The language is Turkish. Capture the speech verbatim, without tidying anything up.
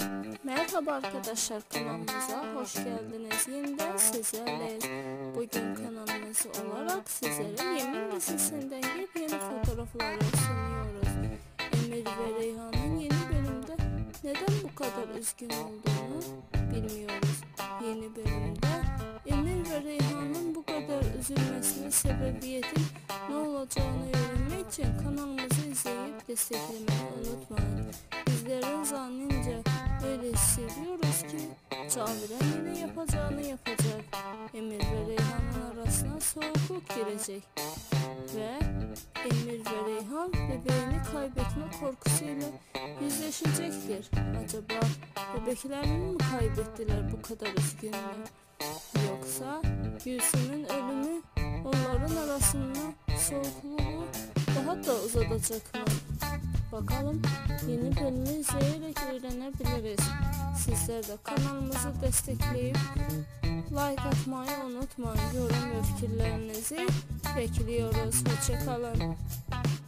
Merhaba arkadaşlar, kanalımıza hoş geldiniz. Yeniden sizlerleyiz. Bugün kanalımız olarak sizlere Yemin dizisinden yepyeni fotoğrafları sunuyoruz. Emir ve Reyhan'ın yeni bölümde neden bu kadar üzgün olduğunu bilmiyoruz. Yeni bölümde Emir ve Reyhan'ın bu kadar üzülmesine sebebiyetin ne olacağını öğrenmek için kanalımızı izleyip desteklemeyi unutmayın. Bizlerin zannınca öyle hissediyoruz ki Çağviren yine yapacağını yapacak. Emir ve Reyhan'ın arasına soğukluk girecek ve Emir ve Reyhan bebeğini kaybetme korkusuyla yüzleşecektir. Acaba bebeklerini mi kaybettiler bu kadar üzgünler? Yoksa Gülsüm'ün ölümü onların arasında soğukluğu daha da uzatacak mı? Bakalım, yeni bölümü izleyerek öğrenebiliriz. Sizler de kanalımızı destekleyip like atmayı unutmayın. Yorum ve fikirlerinizi bekliyoruz. Hoşça kalın.